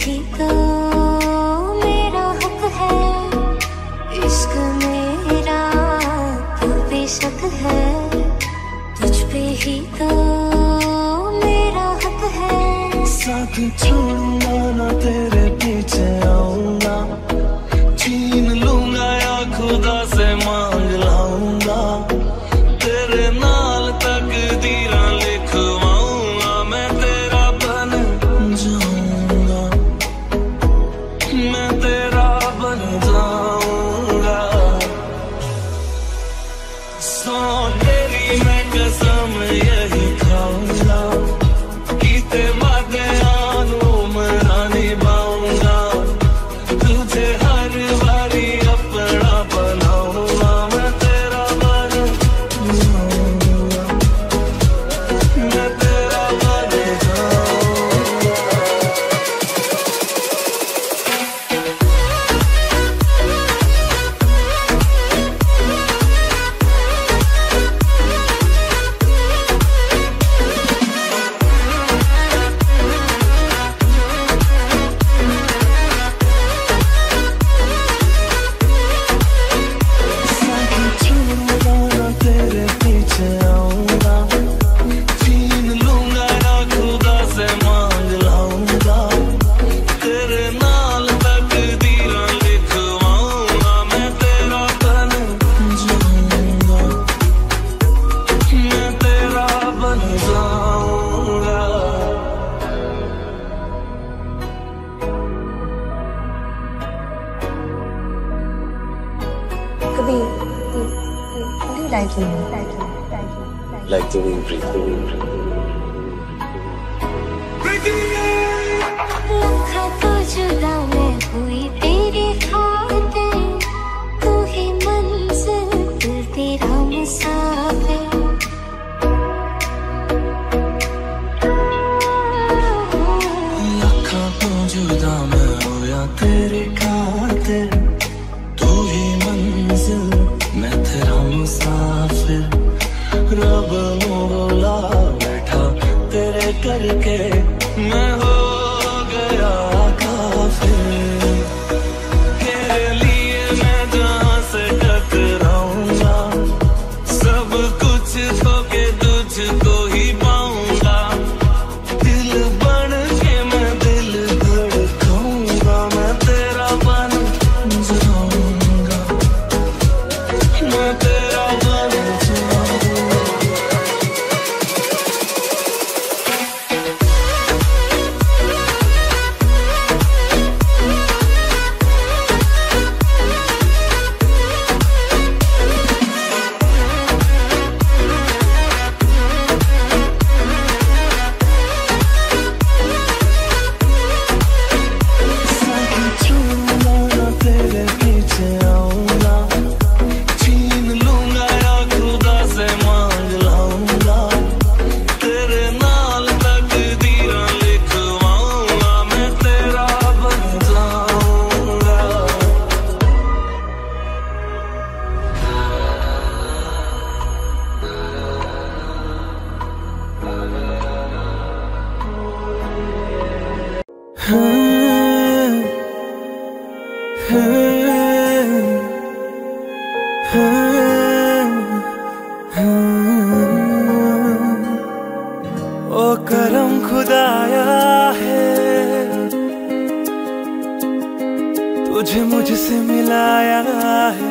ही तो मेरा हक है, इश्क मेरा तो बेशक है, तुझ पे ही तो मेरा हक है। साथ छोड़ूंगा ना तेरे पीछे आऊंगा, छीन लूंगा या खुदा से मांग लाऊंगा, तेरे नाल तकदीरां लिखवाऊंगा, मैं तेरा बन जाऊंगा, मैं तेरा बन जाऊंगा। सौ तेरी मैं कसम यही खाऊंगा, कीते वादे आनू मना निभाऊंगा, तुझे हर बारी अपना बनाऊंगा, मैं तेरा बन जाऊंगा, मैं तेरा बन जाऊंगा। तेरे पीछे आऊंगा, छीन लूंगा या खुदा से मांग लाऊंगा, तेरे नाल तकदीरां लिखवाऊंगा, मैं तेरा बन जाऊंगा, मैं तेरा बन जाऊंगा। कभी like the wind breathe. लखा तो जुदा मैं हुई तेरी खातिर, तू ही मंजिल दिल तेरा मुसाफिर। लखा तो जुदा मैं होया तेरी खातिर, तू ही मंजिल मैं तेरा मुसाफिर। रब नू बोला बैठा तेरे करके, मैं हो गया काफिर। तेरे लिए मैं जहाँ से टकराऊंगा, सब कुछ खोके तुझको ही पाऊंगा, दिल बन के मैं दिल धड़काऊंगा, मैं तेरा बन जाऊंगा, मैं तेरा बन जाऊंगा। तेरे पीछे आऊंगा, छीन लूंगा या खुदा से मांग लाऊंगा, तेरे नाल तकदीरां लिखवाऊंगा, मैं तेरा बन जाऊंगा। ओ करम खुदाया है, तुझे मुझसे मिलाया है,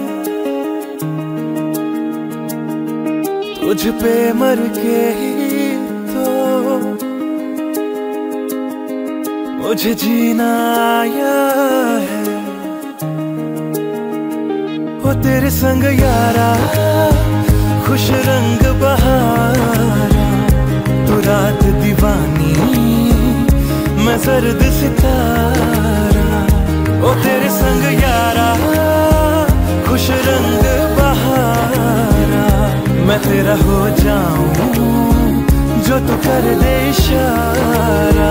तुझ पे मर के ही तो मुझे जीना आया है। वो तेरे संग यारा खुश रंग बहारा, तू रात दीवानी मैं सर्द सितारा। ओ तेरे संग यारा खुश रंग बहारा, मैं तेरा हो जाऊं जो तू कर दे इशारा।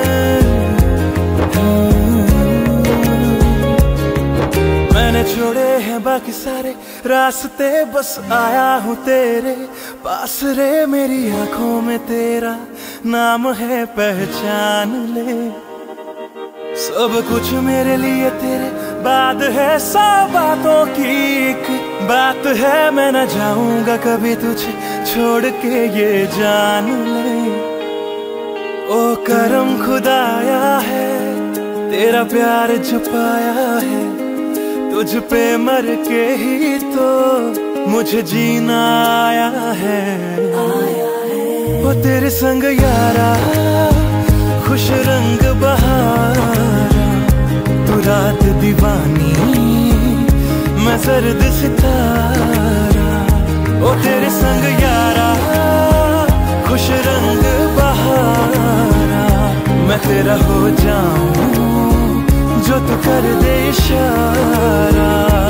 मैंने छोड़े हैं बाकी सारे रास्ते, बस आया हूँ तेरे पास रे। मेरी आंखों में तेरा नाम है, पहचान ले। सब कुछ मेरे लिए तेरे बाद है, 100 बातों की एक बात है। मैं न जाऊंगा कभी तुझे छोड़ के, ये जान ले। ओ करम खुदाया है, तेरा प्यार छुपाया है। तुझ पे मर के ही तो मुझे जीना आया है। वो तेरे संग यारा, खुश रंग बहारा, तू रात दीवानी, मैं सर्द सितारा। ओ तेरे संग यारा, खुश रंग बहारा, मैं तेरा हो जाऊं जो तू कर दे इशारा।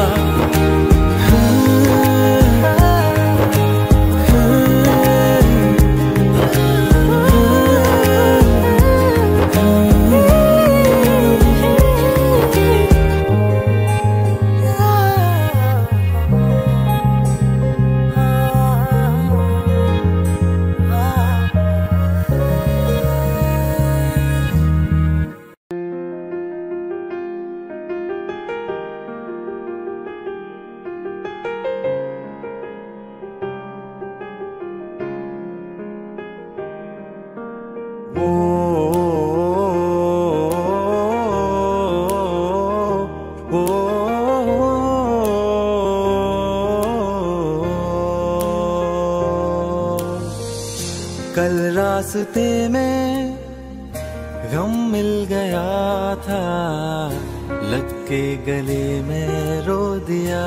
कल रास्ते में गम मिल गया था, लग के गले में रो दिया।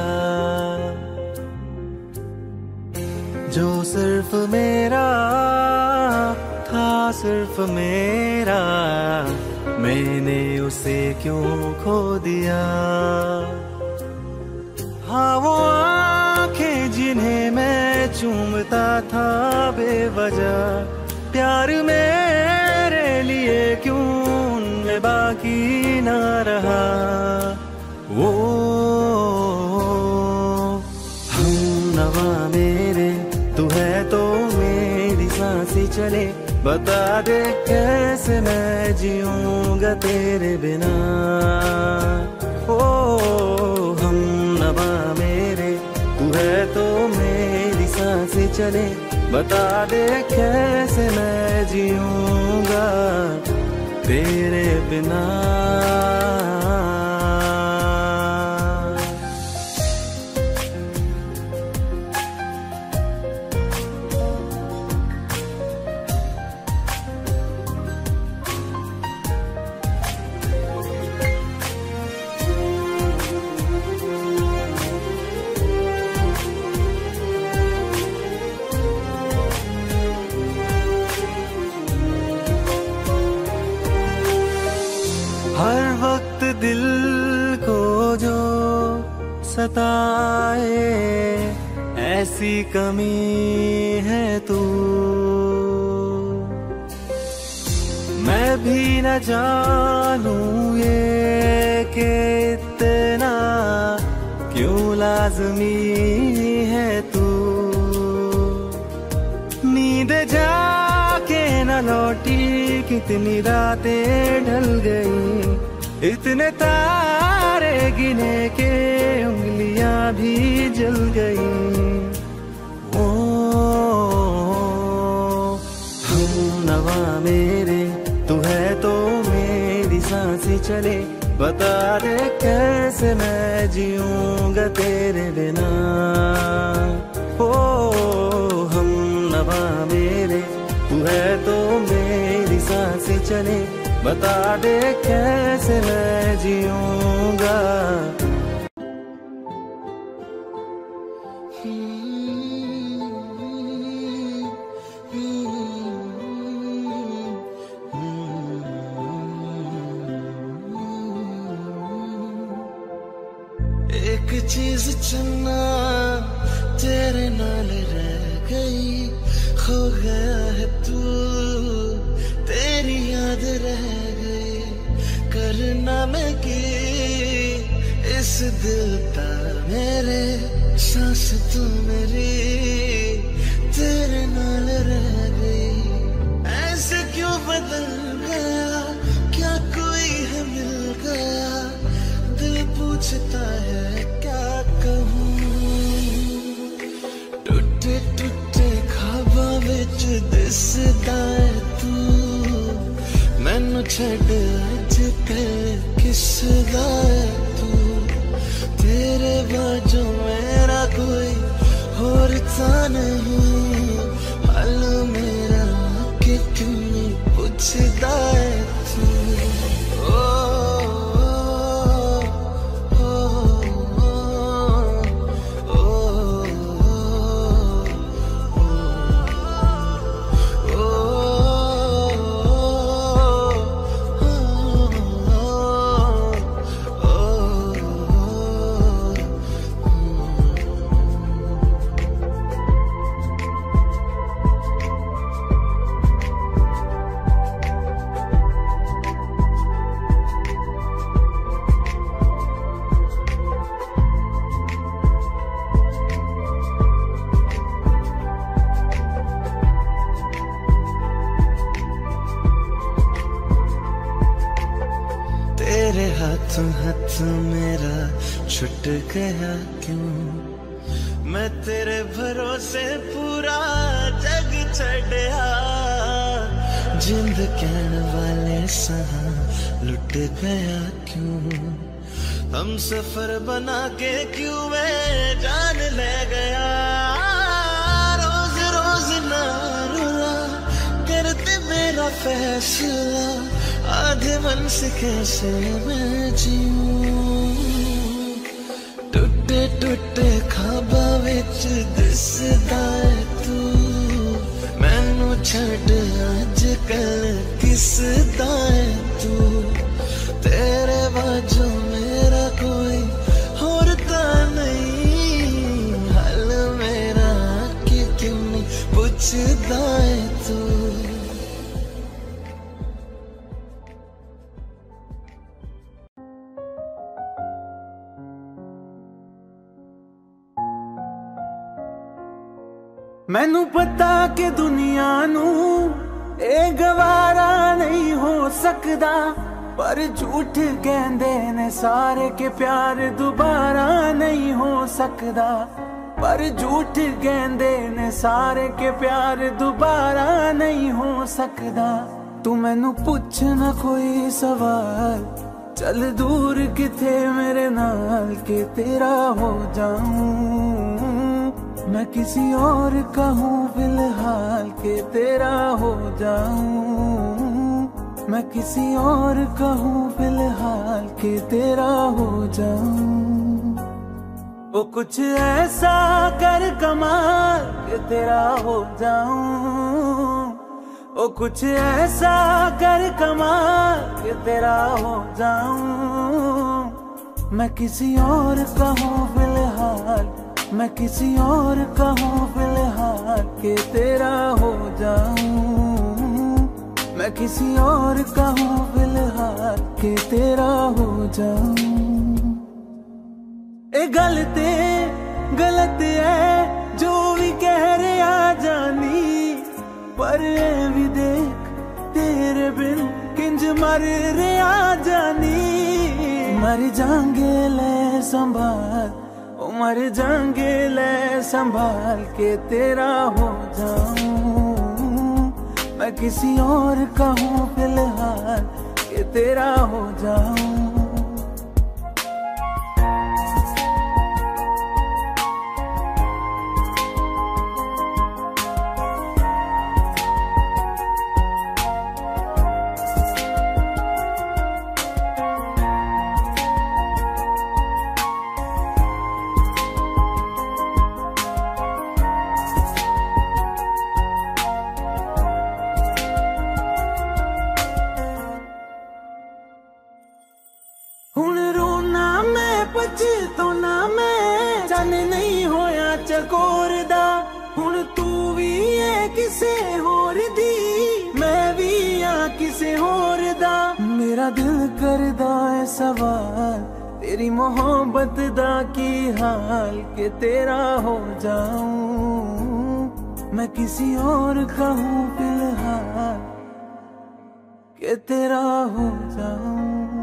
जो सिर्फ मेरा था, सिर्फ मेरा, मैंने उसे क्यों खो दिया। हाँ वो आंखें जिन्हें मैं चूमता था बेवजह, प्यार मेरे लिए क्यों उनमें बाकी ना रहा। वो हम नवा मेरे, तू है तो मेरी सांसें चले। बता दे कैसे मैं जीऊंगा तेरे बिना। ओ हम नवा मेरे, तू है तो मेरी सांसें चले। बता दे कैसे मैं जीऊंगा तेरे बिना। हर वक्त दिल को जो सताए, ऐसी कमी है तू। मैं भी न जानूं ये कि इतना क्यों लाज़मी है तू। नींद जाके न लौटी, कितनी रातें ढल गई। इतने तारे गिने के उंगलियां भी जल गई। ओ हम नवा मेरे, तू है तो मेरी सांसें चले। बता दे कैसे मैं जीऊंगा तेरे बिना। ओ हम नवा मेरे, तू है तो मेरी सांसें चले। बता दे कैसे मैं जीऊंगा। एक चीज चन्ना तेरे नाल रह गई, खो गया है तू, तेरी याद रह गई। करना मैं की इस दिल दा मेरे सांस तू मेरी तेरे नाल रह गई। ऐसे क्यों बदल गया, क्या कोई है मिल गया, दिल पूछता है क्या कहूँ। टूटे टूटे ख्वाबां विच दिसदा है तू, मैनू छड्ड अज कल किसदा है तू। तेरे बाजू मेरा कोई होर ता नहीं, हाल मेरा कि क्यों नहीं पुछदा है तू। तेरे हाथों हाथ मेरा छुट गया क्यों, मैं तेरे भरोसे पूरा जग छड़या। जिंद कहण वाले सहा लुट गया क्यों, हम सफर बना के क्यों वे जान ले गया। रोज रोज ना रुला करते मेरा फैसला, आधे मन से कैसे मैं जीऊं। टूटे टूटे ख्वाबां विच दिसदा है तू, मैनू छड्ड अज कल किसदा है तू। तेरे बाजू मेरा कोई होर ता नहीं, हाल मेरा कि क्यों नहीं पुछदा है तू। मैनू पता कि दुनिया नू ए गवारा नहीं हो सकदा, पर झूठ कहंदे ने सारे के प्यार दोबारा नहीं हो सकदा। पर झूठ कहंदे ने सारे के प्यार दोबारा नहीं हो सकदा। तू मैनू पुछ ना कोई सवाल, चल दूर किथे मेरे नाल के तेरा हो जाऊं। मैं किसी और का हूँ फिलहाल के तेरा हो जाऊं। मैं किसी और का हूँ फिलहाल के तेरा हो जाऊं। वो कुछ ऐसा कर कमाल के तेरा हो जाऊं। वो कुछ ऐसा कर कमाल के तेरा हो जाऊं। मैं किसी और का हूँ फिलहाल, मैं किसी और का हूँ फिलहाल के तेरा हो जाऊं। मैं किसी और का हूँ फिलहाल के तेरा हो जाऊं। ए गलत है जो भी कह रहा जानी, पर भी देख तेरे बिन किंज मर रहा जानी। मर जाएंगे ले संभाल, मर जाएंगे ले संभाल के तेरा हो जाऊं। मैं किसी और का हूँ फिलहाल के तेरा हो जाऊं। पछताना मैं चन नहीं होया चकोर दा। हुण तू भी है किसे होर दी, मैं भी आ किसे होर दा। मेरा दिल करदा है सवाल तेरी मोहब्बत दा की हाल के तेरा हो जाऊं, मैं किसी और का हूँ फिलहाल के तेरा हो जाऊं।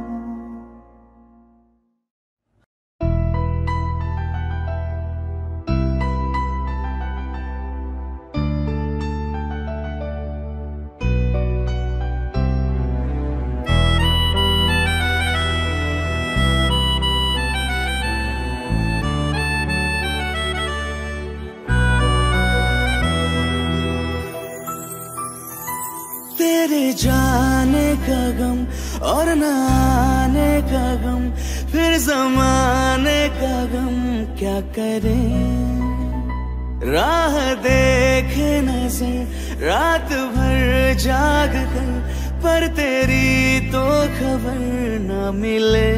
तेरे जाने का गम और न आने का गम, फिर जमाने का गम क्या करें। राह देखे नजर रात भर जाग कर, पर तेरी तो खबर न मिले।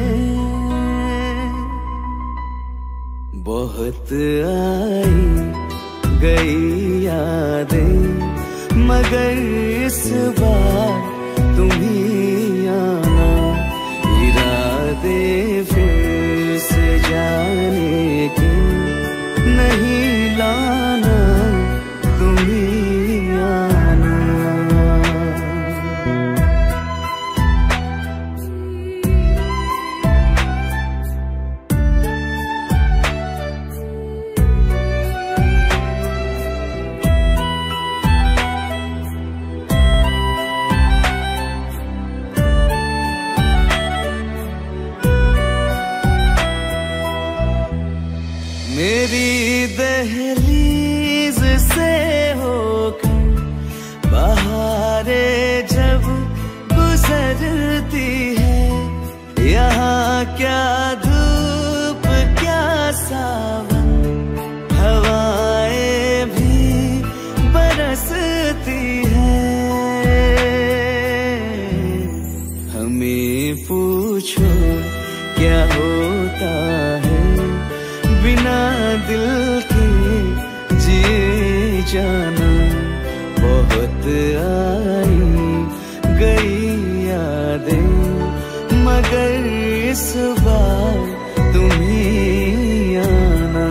बहुत आई गई यादें, मगर इस बार तुम ही आना। इरादे फिर से जाने के नहीं लाना, तुम ही आना। मेरी दहलीज से होकर बहारें जब गुजरती है, यहाँ क्या धूप क्या सावन, हवाएं भी बरसती है। हमें पूछो क्या होता है बिना दिल के जिए जाना। बहुत आई गई यादें, मगर इस बार तुम ही आना।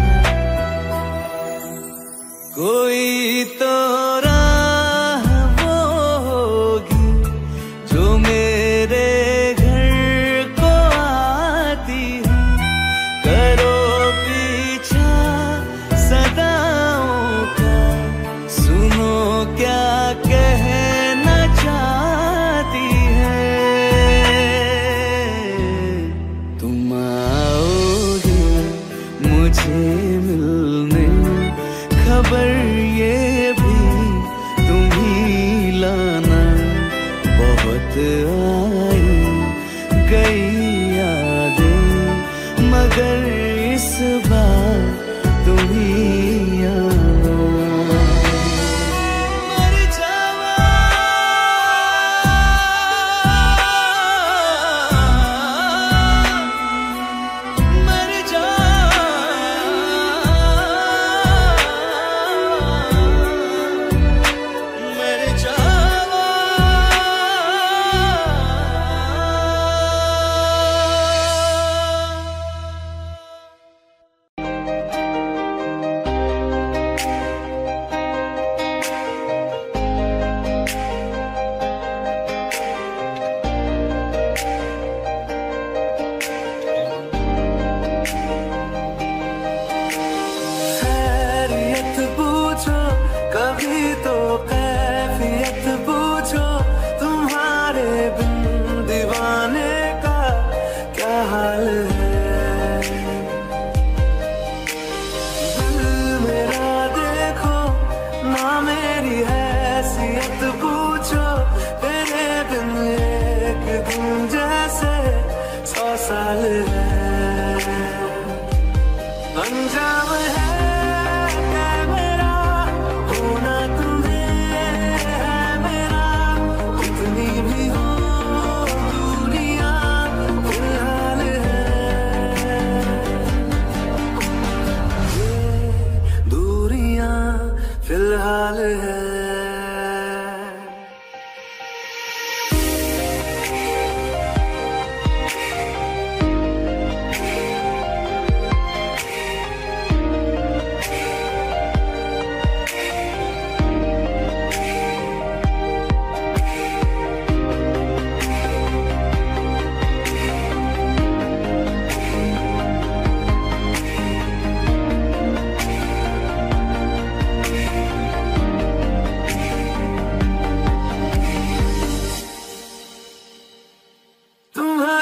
कोई तो राह वो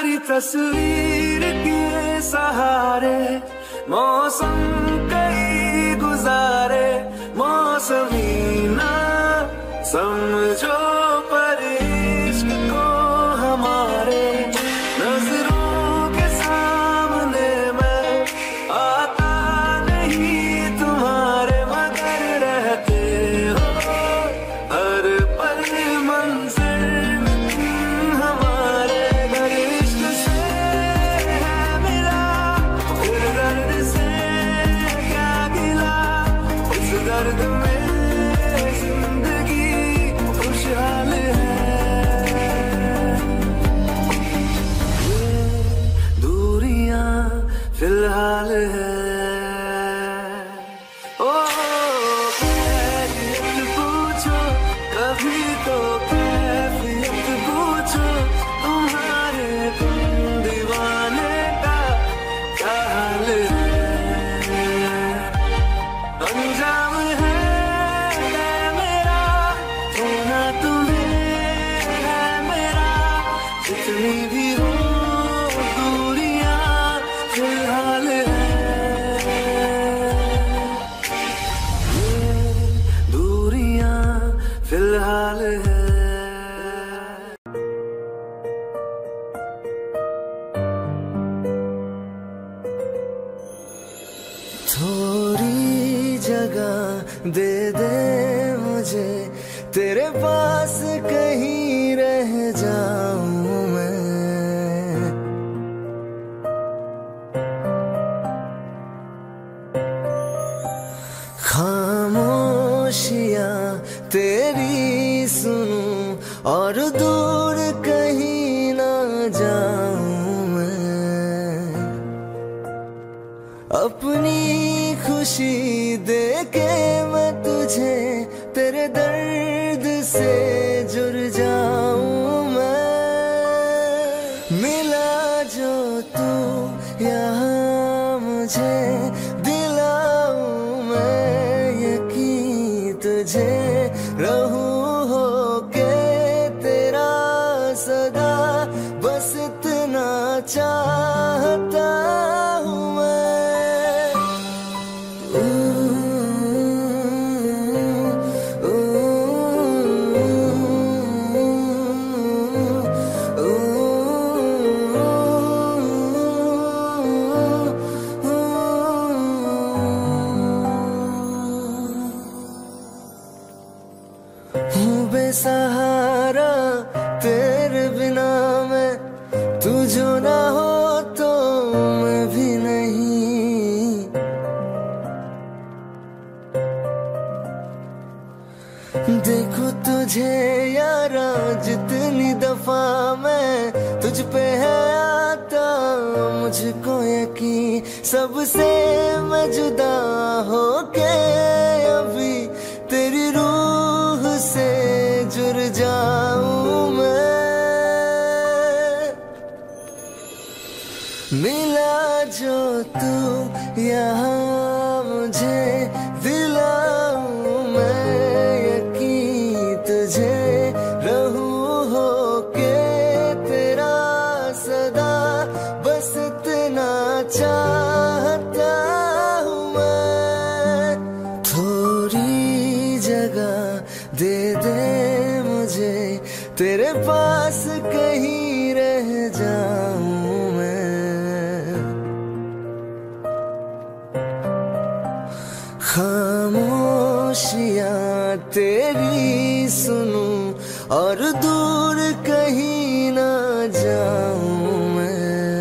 तुम्हारी तस्वीर के सहारे मौसम कई गुजारे, मौसमी ना समझो पर इश्क को हमारे, नजरों के सामने मैं आता नहीं तुम्हारे, मगर रहते हो हर पल मंज़िल में तुम हमारे। अगर इश्क से है मिला फिर दर्द से क्या गिला, इस दर्द में जिंदगी खुशहाल है। ये दूरियां फिलहाल है। ओ कैफियत पूछो कभी तो कैफियत पूछो, तुम्हारे तुम दीवाने का क्या हाल है। अंजाम है मेरा होना तुम्हें है मेरा, जितनी भी हो दूरियां फिलहाल है। ये दूरियां फिलहाल है। थोड़ी जगह दे दे मुझे, तेरे पास कहीं रह जाऊं मैं। खामोशियां तेरी सुनूं और दूर कहीं ना जाऊं मैं। अपनी खुशी दे के मैं तुझे तेरे दर्द से जुड़ जाऊं मैं। मिला जो तू यहाँ मुझे दिलाऊं मैं यकीन तुझे, रहूं होके तेरा सदा, बस इतना चाहता हूँ मैं। हूँ बेसहारा तेरे बिना मैं, तू जो ना हो तो मैं भी नहीं। देखो तुझे यारा जितनी दफा मैं तुझ पे है आता, मुझको यकीन सबसे मैं जुदा होके अभी तेरी रूह से जुड़ जाऊं मैं। मिला जो तू यहाँ मुझे दिलाऊं मैं यकीन तुझे, रहूं होके तेरा सदा, बस इतना चाहता हूँ मैं। थोड़ी जगह दे दे मुझे, तेरे पास कहीं रह जाऊं मैं। खामोशियां तेरी सुनूं और दूर कहीं ना जाऊं मैं।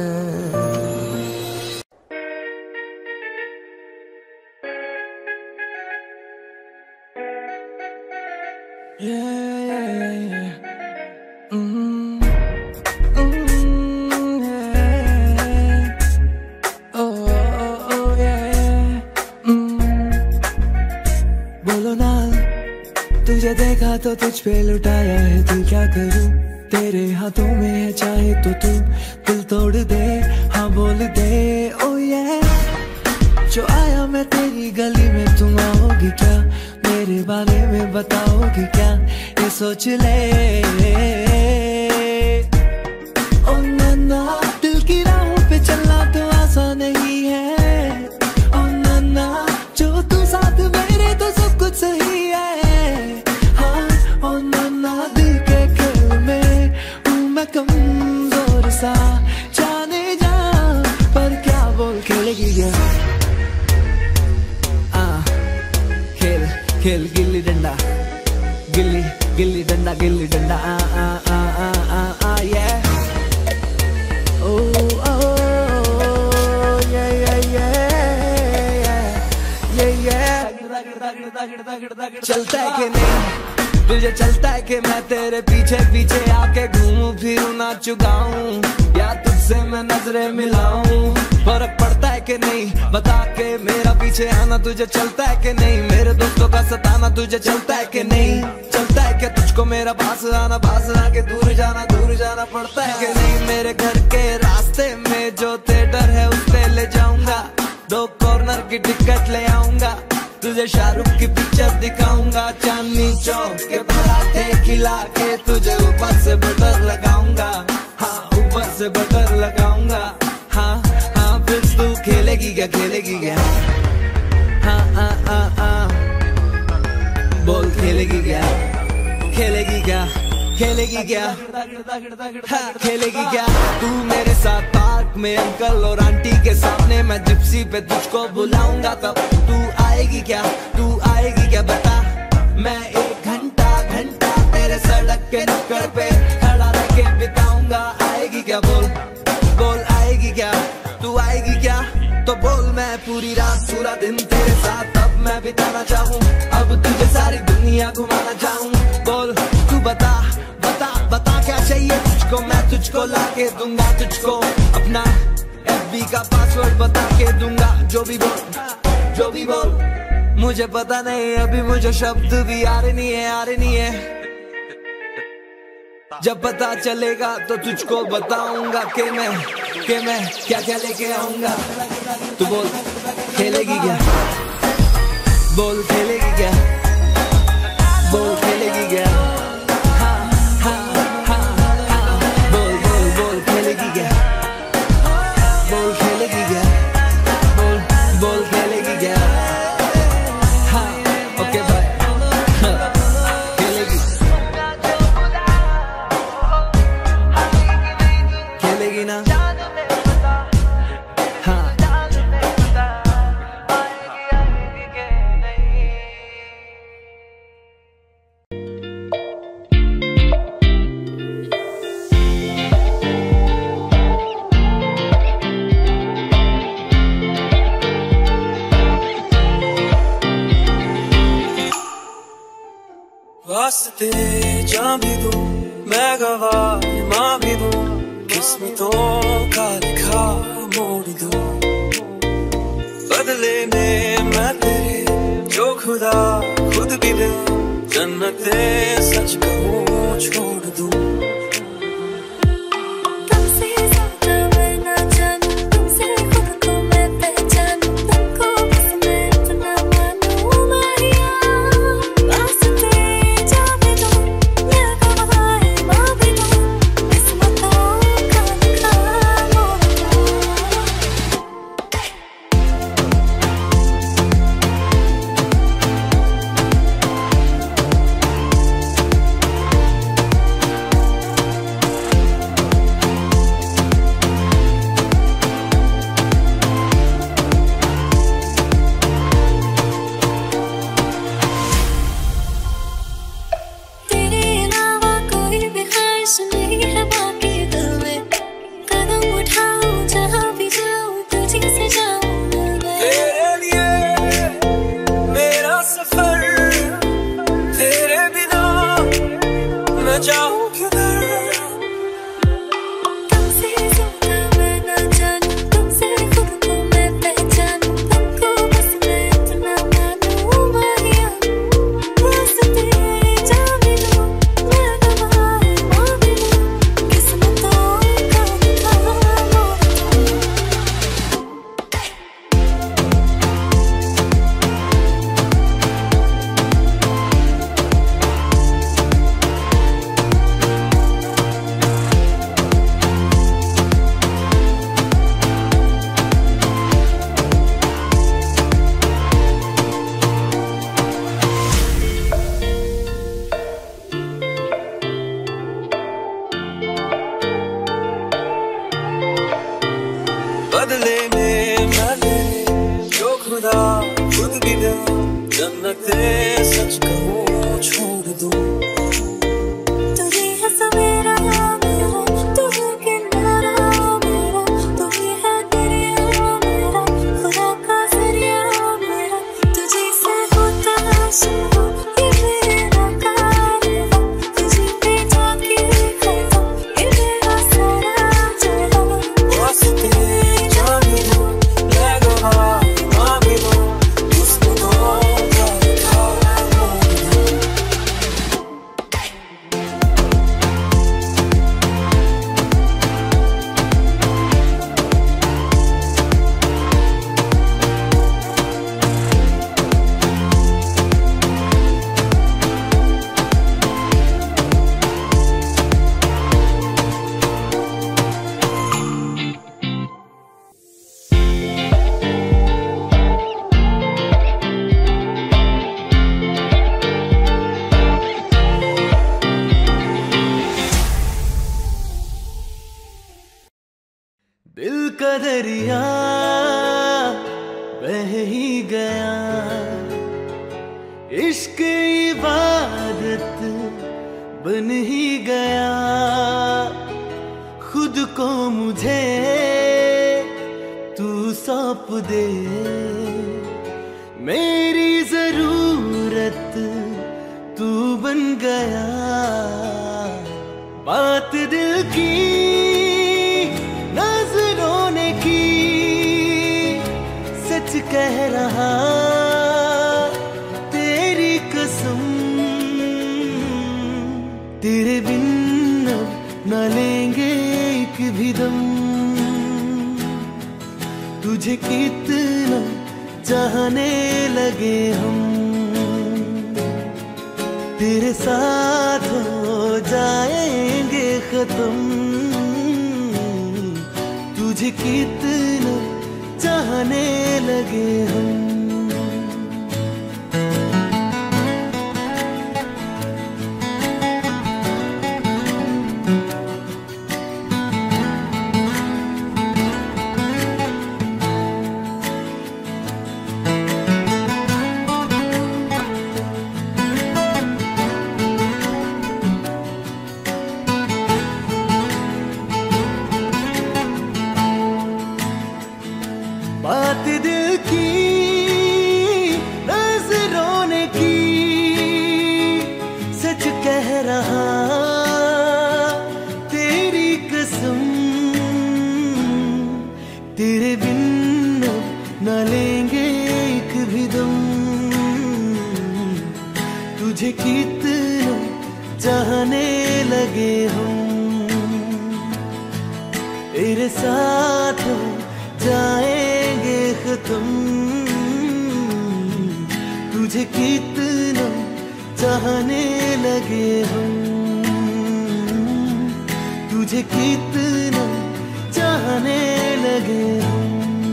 बोलो ना तुझे देखा तो तुझ पे लुटाया है दिल, क्या करूं तेरे हाथों में है चाहे तो तू दिल तोड़ दे, हाँ बोल दे ओ ये। जो आया मैं तेरी गली में तुम आओगी क्या, मेरे बारे में बताओगी क्या, ये सोच ले ओ ना ना। मैं कमजोर सा जाने जा, पर क्या बोल खेलेगी क्या? खेल खेल गिल्ली डंडा, गिल्ली गिल्ली डंडा, गिल्ली डंडा, yeah. चलता है कि नहीं तुझे, चलता है कि मैं तेरे पीछे पीछे आके घूमूं फिरूं नाचूं गाऊं, या तुझसे मैं नजरें मिलाऊं? फर्क पड़ता है कि नहीं बता के मेरा पीछे आना तुझे चलता है कि नहीं? मेरे दोस्तों का सताना तुझे चलता है कि नहीं? चलता है क्या तुझको मेरा पास आके दूर जाना पड़ता है कि नहीं? मेरे घर के रास्ते में जो थिएटर है उस पे ले जाऊंगा, 2 कॉर्नर की टिकट ले आऊंगा, तुझे शाहरुख की पिक्चर दिखाऊंगा, चांदनी चौक के पराठे खिला के तुझे ऊपर से बटर लगाऊंगा, हाँ ऊपर से बटर लगाऊंगा, हाँ हाँ फिर तू खेलेगी क्या, खेलेगी क्या? हाँ बोल खेलेगी क्या, खेलेगी क्या, खेलेगी क्या, हाँ खेलेगी क्या? तू मेरे साथ पार्क में अंकल और आंटी के सामने, मैं जिप्सी पे तुझको बुलाऊंगा, तब तू आएगी क्या, तू आएगी क्या बता? मैं 1 घंटा तेरे सड़क के नुक्कड़ पे खड़ा रह के बिताऊंगा, आएगी क्या बोल, बोल आएगी क्या? तू आएगी क्या? तो बोल मैं पूरी रात पूरा दिन तेरे साथ अब मैं बिताना चाहूँ, अब तुझे सारी दुनिया घुमाना चाहूँ, बोल तू बता बता क्या चाहिए तुझको? मैं तुझको ला के दूंगा, तुझको अपना FB का पासवर्ड बता के दूंगा, जो भी बोल मुझे पता नहीं, अभी मुझे शब्द भी आ रहे नहीं है, जब पता चलेगा तो तुझको बताऊंगा कि मैं क्या क्या लेके आऊंगा। तू बोल खेलेगी क्या, बोल खेलेगी क्या, बोल खेलेगी क्या? बोल खेलेगी क्या, बोल खेलेगी क्या? हाँ ओके भाई, खेलेगी ना? हाँ वास्ते जान भी दूं मैं गवाह माँ भी दूं, किस्मतों का लिखा मोड़ दूं, बदले में मैं तेरे जो खुदा खुद भी दे, जन्नते सच कहूँ छोड़ दूं। बदले में मैं तेरे जो खुदा खुद भी दे जन्नते सच कहूँ छोड़ दूँ। तुझे है सवेरा मेरा, तुझे किनारा मेरा, तुझे है दरिया मेरा, खुदा का जरिया मेरा, तुझे से होता शुरू ये मेरा कारवां, तुझे पे जाके खत्म ये मेरा सारा जहां। वास्ते जान भी दूँ मैं गवाह माँ भी दूँ किस्मत का लिखा मोड़ दूँ। दिल का दरिया बह ही गया, इश्क इबादत बन ही गया, खुद को मुझे तू सौंप दे, मेरी जरूरत तू बन गया, बात दिल की नजरों ने की, सच कह रहा तेरी कसम, तेरे बिन अब न लेंगे एक भी दम, तुझे कितना चाहने लगे हम, तेरे साथ हो जाएंगे खत्म, तुझे कितना चाहने लगे हम। बात दिल की नजरों ने की, सच कह रहा तेरी कसम, तेरे बिन अब न लेंगे एक भी दम, तुझे कितना चाहने लगे हम, तेरे साथ जाएंगे खत्म, तुझे कितना चाहने लगे हम, तुझे कितना चाहने लगे हम।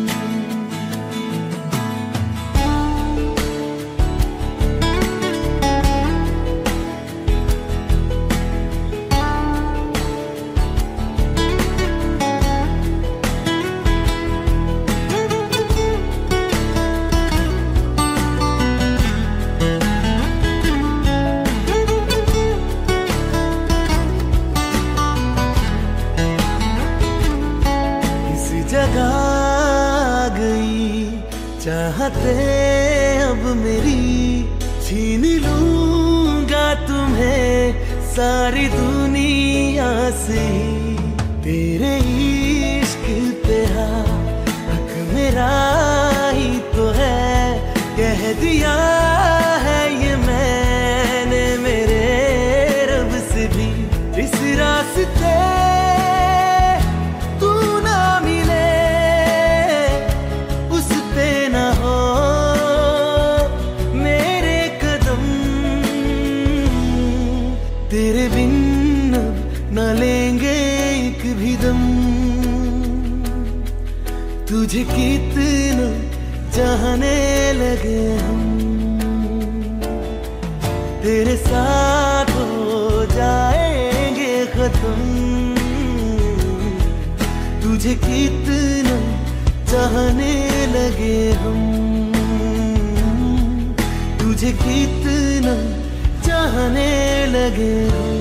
जगह गई चाहते अब मेरी, छीन लूंगा तुम्हें सारी दुनिया से, तेरे इश्क पे हक मेरा ही तो है, कह दिया है ये मैंने मेरे रब से भी, इस रास्ते तेरे बिन अब न लेंगे एक भी दम, तुझे कितना चाहने लगे हम, तेरे साथ हो जाएंगे खत्म, तुझे कितना चाहने लगे हम, तुझे कितना चाहने लगे हम।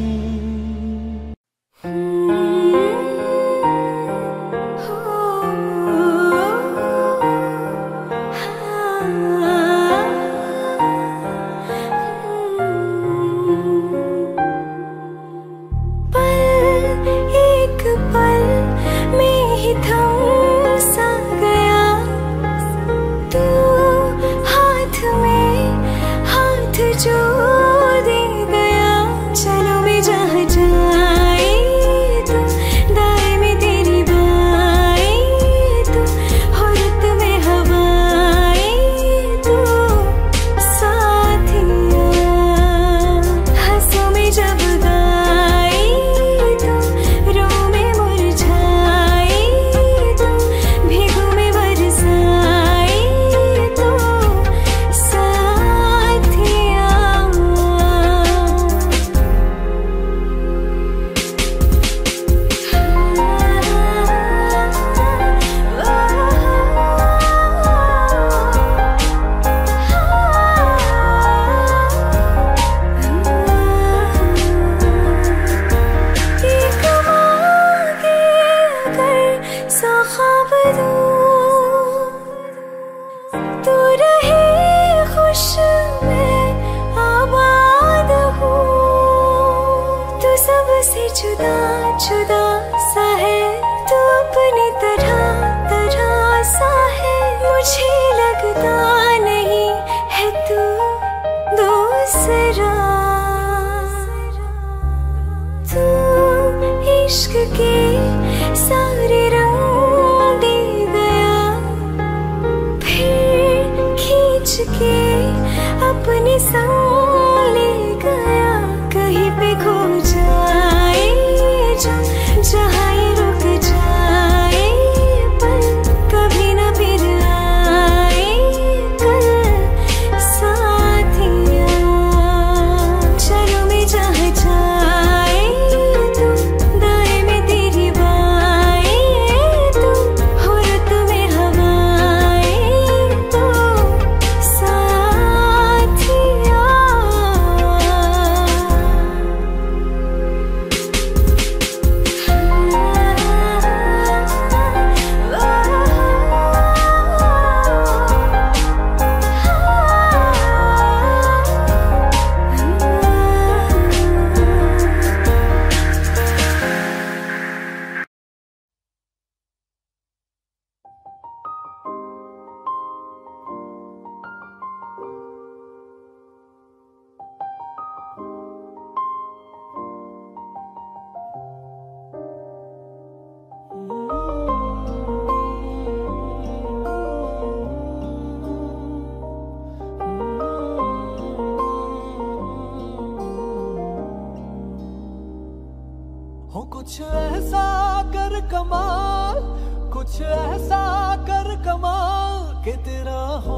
कुछ ऐसा कर कमाल, कुछ ऐसा कर कमाल कि तेरा हो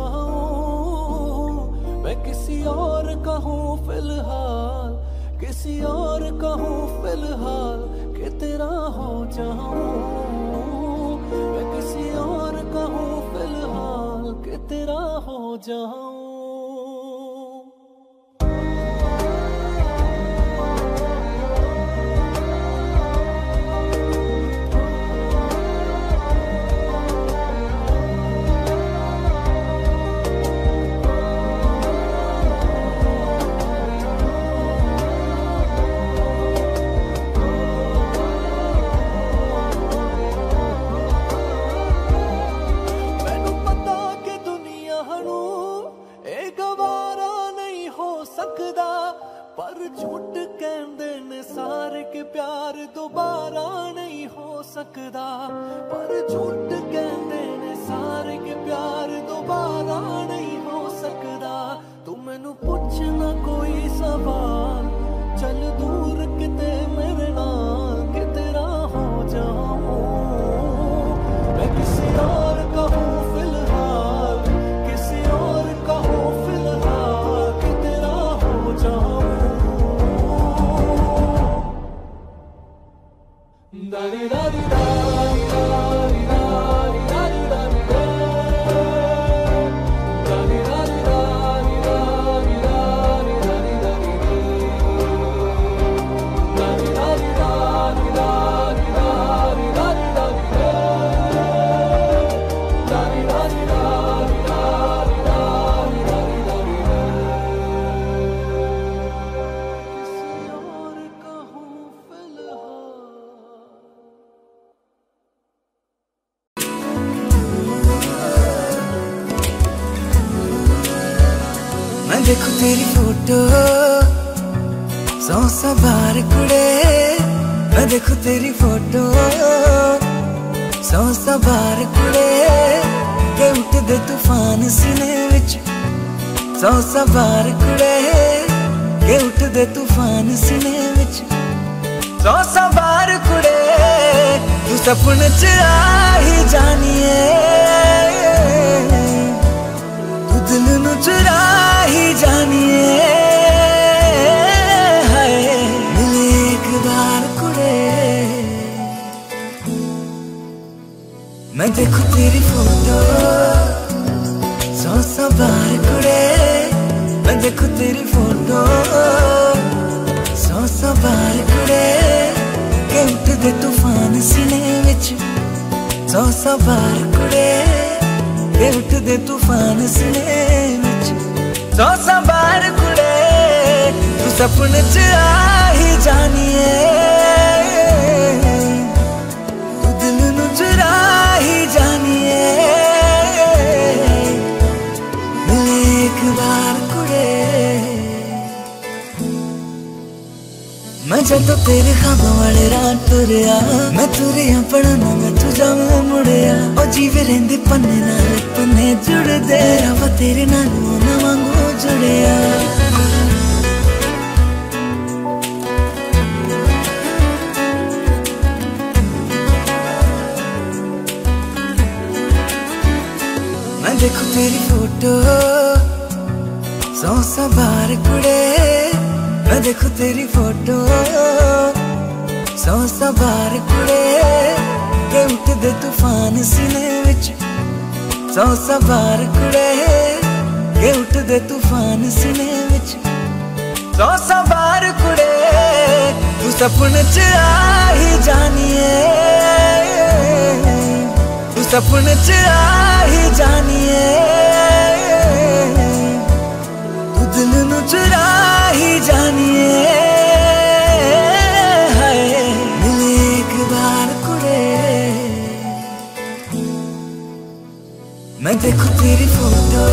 जाऊं मैं, किसी और कहूँ फिलहाल, किसी और कहूँ फिलहाल कि तेरा हो जाऊं मैं, किसी और कहूँ फिलहाल कि तेरा हो जाऊं। पर झूठ कहंदे ने सारे के प्यार दोबारा नहीं हो सकदा, पर झूठ कहंदे ने सारे के प्यार दोबारा नहीं हो सकदा। तू मैनू पूछना कोई सवाल, चल दूर किते मेरे नाल कि तेरा हो जाऊं मैं, किसी और कहूँ फिलहाल, किसी और कहूँ फिलहाल कि तेरा हो जाऊं। दारी दारी दारी दारी दारी देखूं तेरी फोटो 100 बार कुड़े, मैं देखूं तेरी फोटो 100 बार कुड़े, के उठदे तूफान सीने विच 100 बार कुड़े, के उठदे तूफान सीने विच 100 बार कुड़े, तू सपने च आ ही जानिए, तू दिल नू चुरा ही जानिए, हाय मिले एक बार कुड़े, मैं देखूं तेरी फोटो 100 बार कुड़े, मैं देखूं तेरी फोटो 100 बार कुड़े, के उठदे तूफान सीने विच 100 बार कुड़े, के उठदे तूफान सीने विच 100 बार कुड़े, तू सपने च आ ही जानिए, तू दिल नू चुरा ही जानिए, मिले एक बार कुड़े, मैं जदों तेरे ख्वाबों वाले राह तुरिया, मैं तुरिया पढ़ना मैं तू जावे मुड़िया, ओ जीवे रहिंदे पन्ने नाल पन्ने जुड़दे, रवा तेरे नाल ना वांगू जुड़िया, मैं देखूं तेरी फोटो 100 बार कुड़े, मैं देखूं तेरी फोटो 100 बार कुड़े, के उठदे तूफान सीने विच 100 बार कुड़े, के उठदे तूफान सीने विच 100 बार कुड़े, तू सपने च आ ही जानिए, तू सपने च आ ही जानिए, तू दिल नू चुरा ही जानिए, हाय मिले एक बार कुड़े, मैं देखूं तेरी फोटो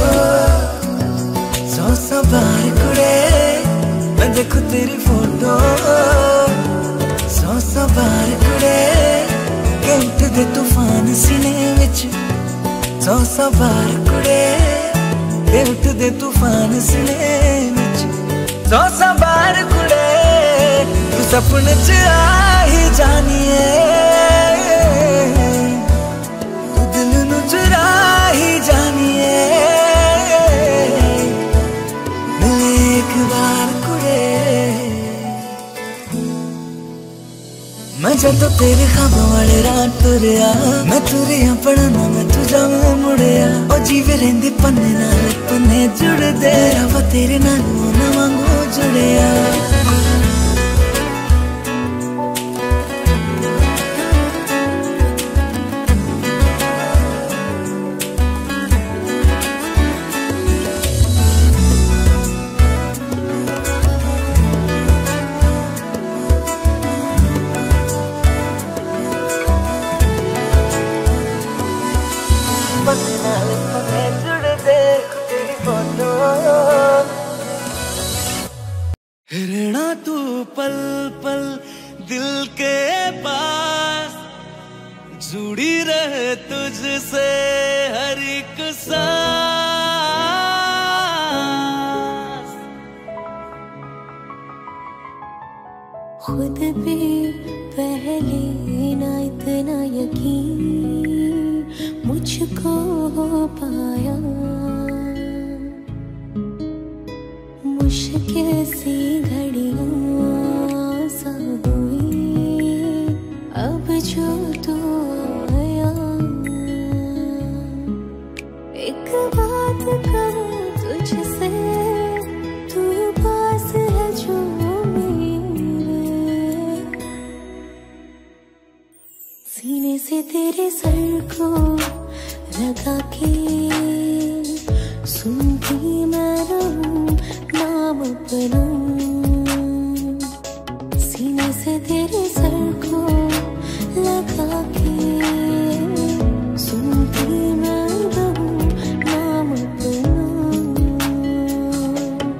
100 बार कुड़े, मैं देखूं तेरी फोटो 100 बार कुड़े, के उठदे तूफान सीने विच 100 बार कुड़े, के उठदे तूफान सीने विच 100 बार कुड़े, तू सपने च आ ही जानिए, तू दिल नू चुरा ही जानिए, मिले एक बार कुड़े, मैं जदों तेरे ख्वाबों वाले राह तुरिया, मैं तुरिया पढ़ना मैं तू जावे मुड़िया, ओ जीवे रहिंदे पन्ने नाल पन्ने जुड़दे, रवा तेरे नाल ना वांगू जुड़िया, पन्ने नाल पन्ने जुड़दे, तेरी फोटो रहना तू पल पल दिल के पास, जुड़ी रहे तुझसे हर एक सांस, खुद पे पहले ना इतना यकीन मुझको हो पाया, मुश्किल सी घड़ियां सा हुई अब जो तू आया, एक बात कहूँ तुझसे, तू पास है जो मेरे, सीने से तेरे सर को लगा के सुनती मैं रहूं नाम अपना, सीने से तेरे सर को लगा के सुनती मैं रहूं नाम अपना,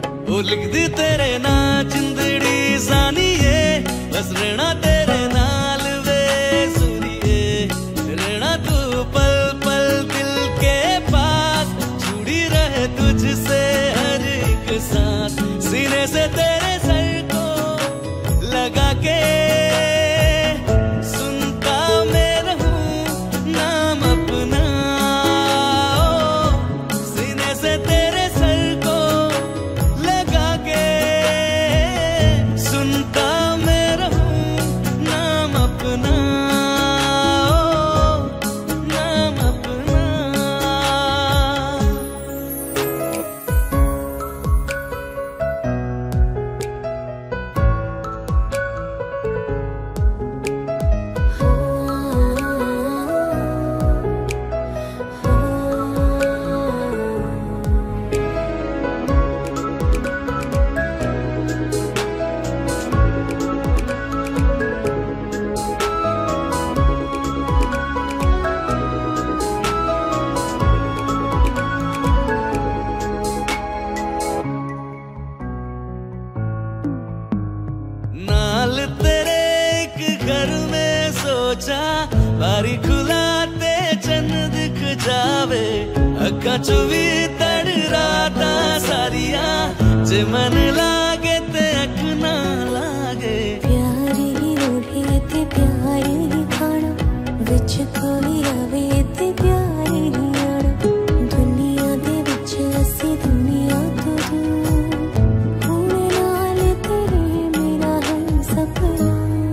सोचा बारी खुलाते चन्न दिख जावे अक्का चुवी तड़ राता सारिया जे मन लागे ते अख ना लागे प्यारी ओढ़े ते प्यारी खाना विच कोई आवे ते प्यारी आना दुनिया दे विच असी दुनिया तो दूर होने नाल तेरे मेरा है सपना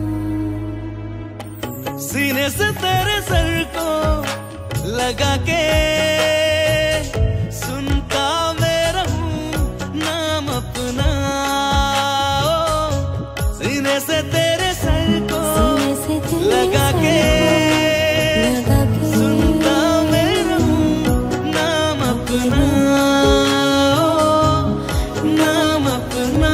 सीने से तेरे सर को लगा के सुनता मैं रहूं नाम अपना सीने से तेरे सर को लगा के सुनता मैं रहूं नाम अपना नाम अपना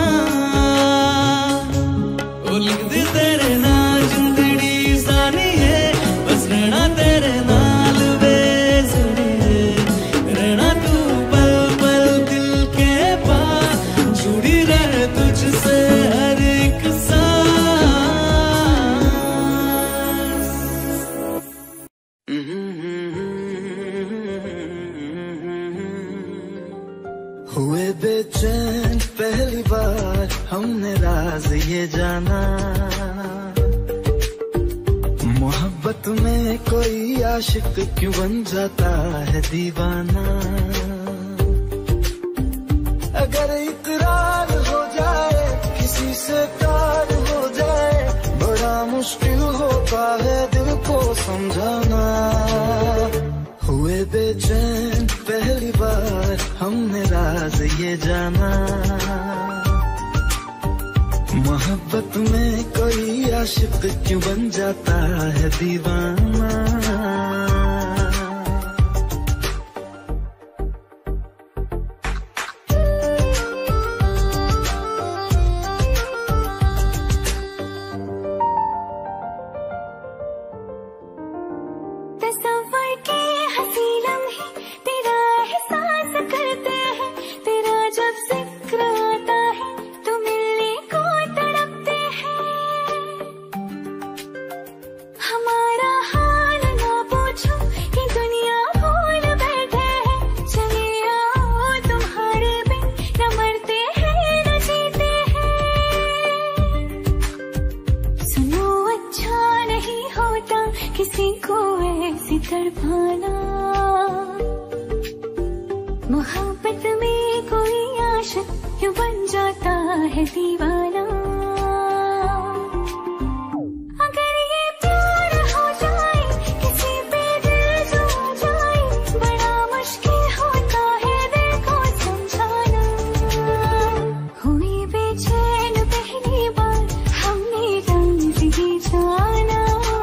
ओ लिख दी तेरे नाल जिंदड़ी सानी है बस रहना तेरे नाल बेसड़ी रहना तू पल पल दिल के पास जुड़ी रहे तुझसे हर एक सांस हुए बेचैन पहली बार हमने राज ये जाना मोहब्बत में कोई आशिक क्यों बन जाता है दीवाना अगर इकरार हो जाए किसी से प्यार हो जाए बड़ा मुश्किल होता है दिल को समझाना हुए बेचैन पहली बार हमने राज ये जाना मोहब्बत में कोई आशिक क्यों बन जाता है दीवाना तस्वर के हंसी लम्हे तेरा एहसास करते हैं तेरा जब जिक्र आता है तो मिलने को तड़पते हैं हमारा हाल ना पूछो कि दुनिया भूल बैठे हैं चले आओ तुम्हारे बिन न मरते हैं न जीते हैं सुनो अच्छा नहीं होता किसी को ऐसी तड़पाना मोहब्बत में कोई आशिक क्यों बन जाता है दीवाना अगर ये प्यार हो जाए किसी पे दिल जो जाए बड़ा मुश्किल होता है दिल को समझाना हुई बेचैन पहली बार हमने रंग ये जाना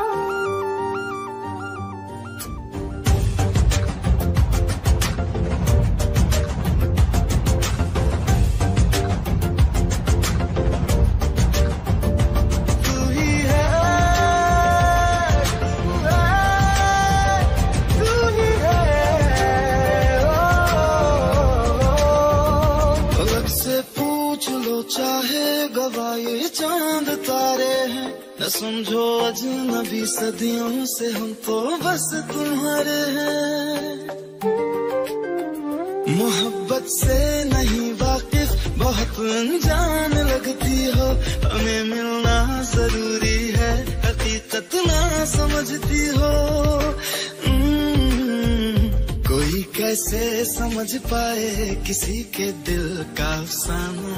चाहे गवाए चांद तारे हैं न समझो अजनबी सदियों से हम तो बस तुम्हारे हैं मोहब्बत से नहीं वाकिफ बहुत अनजान लगती हो हमें मिलना जरूरी है हकीकत ना समझती हो कोई कैसे समझ पाए किसी के दिल का अफसाना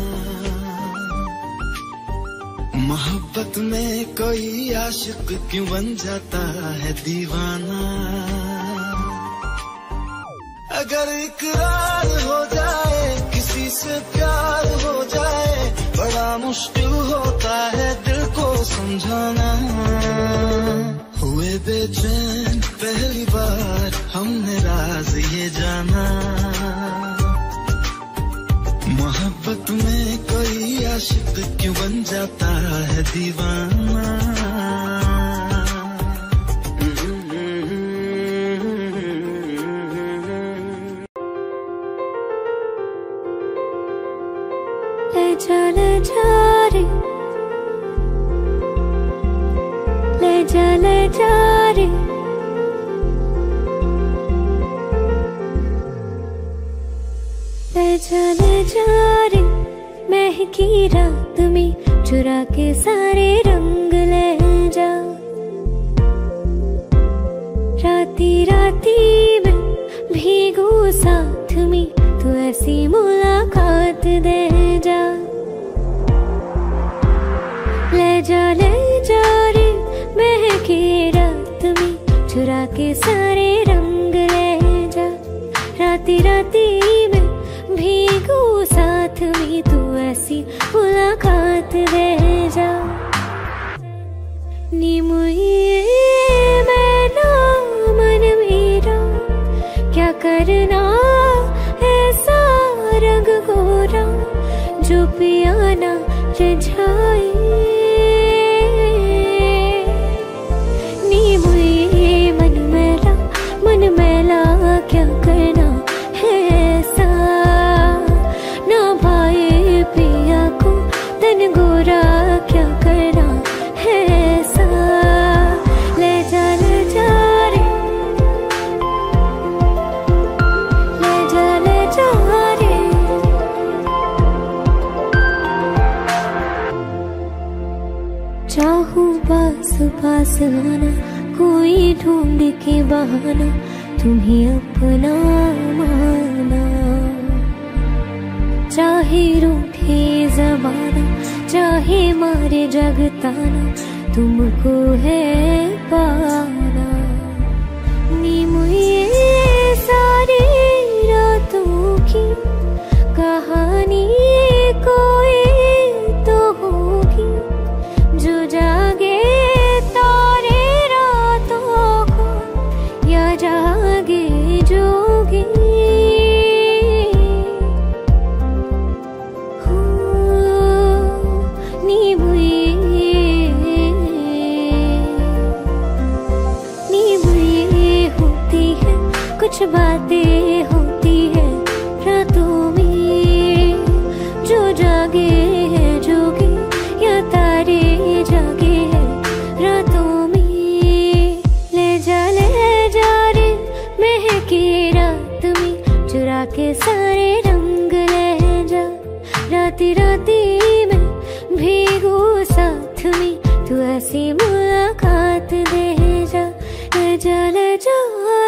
मोहब्बत में कोई आशिक क्यों बन जाता है दीवाना अगर इकरार हो जाए किसी से प्यार हो जाए बड़ा मुश्किल होता है दिल को समझाना हुए बेचैन पहली बार हमने राज ये जाना मोहब्बत में कोई आशिक क्यों बन जाता है दीवाना ले जा रे ले जा ले जा रे, ले जा रे, महकी रात में चुरा के सारे रंग ले जा। राती राती में भीगू साथ में, तू ऐसी मुलाकात दे जा। ले जा रे, महकी रात में चुरा के सारे रंग ले जा। राती राती में भीगू साथ में, तू ऐसी मुलाकात दे जा। नी मुझे मैना मन मेरा, क्या करना ऐसा रंग गोरा जो पियाना रिझाए। नी मुझे मन मैला क्या करना है ऐसा, ना भाई पिया को तन गोरा क्या करना है ऐसा। ले जा रे, ले जा रे। चाहूं पास पास आना, कोई ढूंढ के बहाना, तुम्हें अपना माना। चाहे रूठे जमाना, चाहे मारे जगताना, तुमको है पाना। नी मुझे सारी रातों की कहानी कोई तो होगी, जो जागे तारे रातों को, या जागे जोगी। कुछ बातें होती है रातों में, जो जागे है जोगे, या तारे जागे है रातों में। ले जा रे, महकी रात में चुरा के सारे रंग ले जा। राती राती में भीगू साथ में, तू ऐसी मुलाकात दे जा। ले जा